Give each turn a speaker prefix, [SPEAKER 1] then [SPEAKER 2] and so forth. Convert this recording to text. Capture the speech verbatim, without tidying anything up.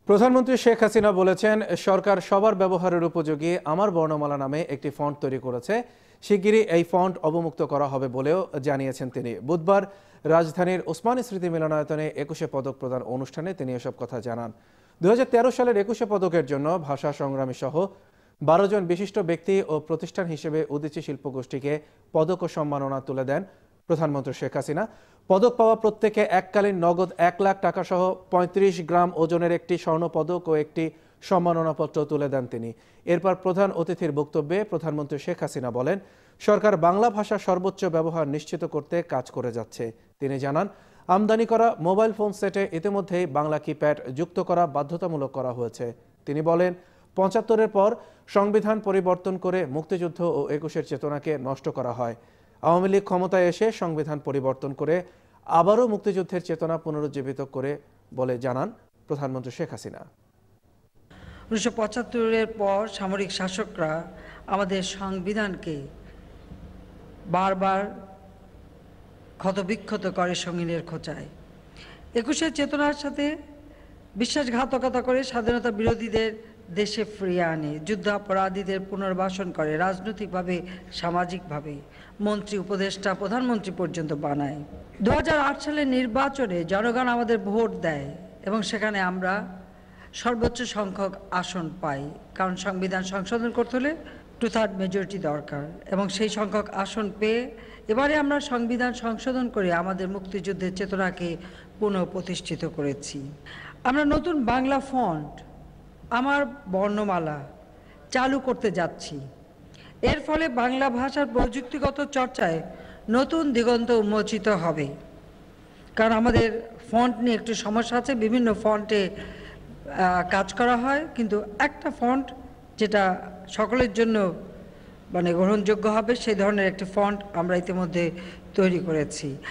[SPEAKER 1] প্রধানমন্ত্রী শেখ হাসিনা বলেছেন, সরকার সবার ব্যবহারের উপযোগী আমার বর্ণমালা নামে একটি ফন্ট তৈরি করেছে। শিগগিরই এই ফন্ট অবমুক্ত করা হবে বলেও জানিয়েছেন তিনি। বুধবার রাজধানীর ওসমানী স্মৃতি মিলনায়তনে একুশে পদক প্রদান অনুষ্ঠানে তিনি এসব কথা জানান। দুই হাজার তেরো সালের একুশে পদকের জন্য ভাষা সংগ্রামী সহ বারো জন বিশিষ্ট ব্যক্তি ও প্রতিষ্ঠান হিসেবে উদীচী শিল্পগোষ্ঠীকে পদক ও সম্মাননা তুলে দেন প্রধানমন্ত্রী শেখ হাসিনা। পদক পাওয়া প্রত্যেকে এককালীন নগদ এক লাখ টাকা সহ পঁয়ত্রিশ গ্রাম ওজনের একটি স্বর্ণপদক ও একটি সম্মাননাপত্র তুলে দেন তিনি। এরপর প্রধান অতিথির বক্তব্যে প্রধানমন্ত্রী শেখ হাসিনা বলেন, সরকার বাংলা ভাষার সর্বোচ্চ ব্যবহার নিশ্চিত করতে কাজ করে যাচ্ছে। তিনি জানান, আমদানি করা মোবাইল ফোন সেটে ইতিমধ্যেই বাংলা কিপ্যাড যুক্ত করা বাধ্যতামূলক করা হয়েছে। তিনি বলেন, পঁচাত্তরের পর সংবিধান পরিবর্তন করে মুক্তিযুদ্ধ ও একুশের চেতনাকে নষ্ট করা হয়। আওয়ামী লীগ ক্ষমতায় এসে সংবিধান পরিবর্তন করে আবারও মুক্তিযুদ্ধের চেতনা পুনরুজ্জীবিত করে বলে জানান প্রধানমন্ত্রী শেখ হাসিনা।
[SPEAKER 2] উনিশশো পঁচাত্তরের পর সামরিক শাসকরা আমাদের সংবিধানকে বারবার ক্ষতবিক্ষত করে সঙ্গিনের খোঁচায়। একুশের চেতনার সাথে বিশ্বাসঘাতকতা করে স্বাধীনতা বিরোধীদের দেশে ফিরিয়ে আনে, যুদ্ধাপরাধীদের পুনর্বাসন করে, রাজনৈতিকভাবে সামাজিকভাবে মন্ত্রী, উপদেষ্টা, প্রধানমন্ত্রী পর্যন্ত বানায়। দু হাজার আট সালের নির্বাচনে জনগণ আমাদের ভোট দেয় এবং সেখানে আমরা সর্বোচ্চ সংখ্যক আসন পাই, কারণ সংবিধান সংশোধন করতে হলে টু থার্ড মেজরিটি দরকার এবং সেই সংখ্যক আসন পেয়ে এবারে আমরা সংবিধান সংশোধন করে আমাদের মুক্তিযুদ্ধের চেতনাকে পুনঃপ্রতিষ্ঠিত করেছি। আমরা নতুন বাংলা ফন্ট আমার বর্ণমালা চালু করতে যাচ্ছি। এর ফলে বাংলা ভাষার প্রযুক্তিগত চর্চায় নতুন দিগন্ত উন্মোচিত হবে। কারণ আমাদের ফন্ট নিয়ে একটু সমস্যা আছে, বিভিন্ন ফন্টে কাজ করা হয়, কিন্তু একটা ফন্ট যেটা সকলের জন্য মানে গ্রহণযোগ্য হবে সেই ধরনের একটি ফন্ট আমরা ইতিমধ্যে তৈরি করেছি।